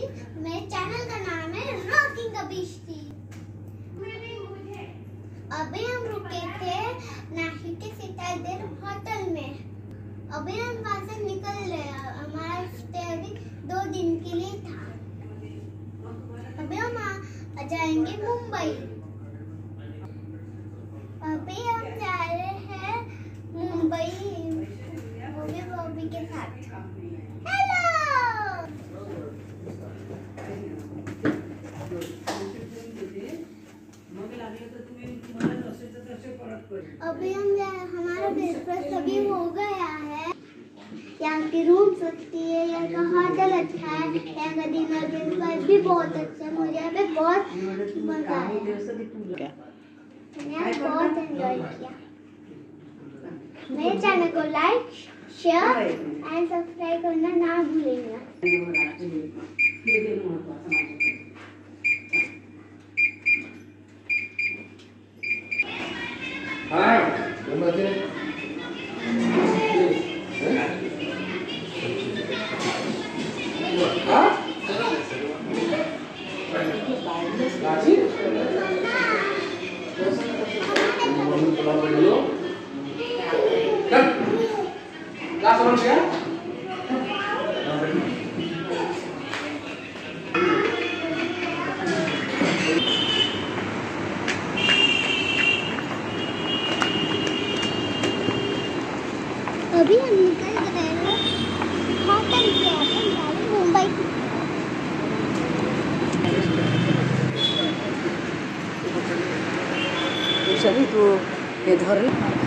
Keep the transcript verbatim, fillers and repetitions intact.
अभिश्री, मेरे चैनल का नाम है रॉकिंग अभिश्री। अभी हम रुके थे नासिक के सितादेर होटल में। अभी हम वहाँ से निकल रहे, हमारा स्टे अभी दो दिन के लिए था। अभी हम आ जाएंगे मुंबई। अभी हम जा रहे हैं मुंबई, वो भी बॉबी के साथ। हेलो। अभी हम हमारा ब्रेकफास्ट अभी हो गया है। यहाँ की रूम सस्ती है, यहाँ का होटल अच्छा है, यहाँ का डिनर ब्रेकफास्ट भी बहुत अच्छा है। मुझे यहाँ पे बहुत मजा आया, मैंने बहुत एंजॉय किया। मेरे चैनल को लाइक, शेयर एंड सब्सक्राइब करना ना भूलेंगे। अभी हम निकल गए हैं होटल से, अपन मुंबई। चलिए तो ये धर